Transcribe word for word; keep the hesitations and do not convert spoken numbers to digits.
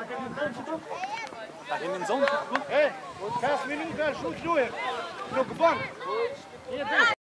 Tá rendendo zon? É, vijf minuten, shoot doe je. Nog een bank.